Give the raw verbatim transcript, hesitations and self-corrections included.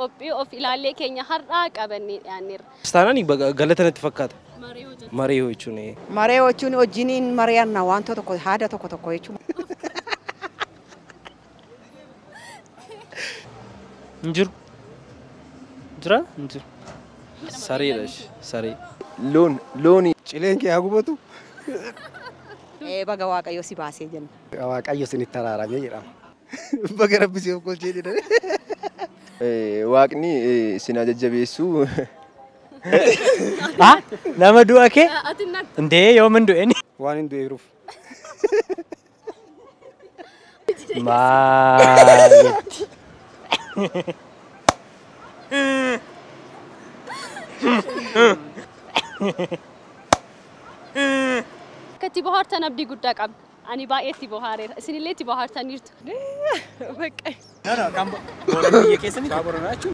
qophii of ilaalee keenya har'aa qabannee dhiyaanneerra. Istaanaan galatanatti fakkaata. Maree jechuun maree jechuun wajjiniin mari'anna wantoota tokko haada tokko tokko jechuun. Injiru. Jira? Injiru. Sareedha saree. Loon looni. Cileen kee haa gubatu. Eh baga waaqayyo si baasee jenna. Waaqayyo sinitti araaramee jedhama. Baga rabbi si oolchee jedhame. Eh waaqni sina jajjabeessu. Ah nama du'a kee? Ndee yoo min du'eni. Waan hin du'eeruuf. Maayetti. Kati bahartan abdii guddaa qabna. Ani baay'eetti bohaareera. Isinillee itti bohaartaniirtu. Bakka. Nana kan booran biyya keessanii? Baaburanaachuu.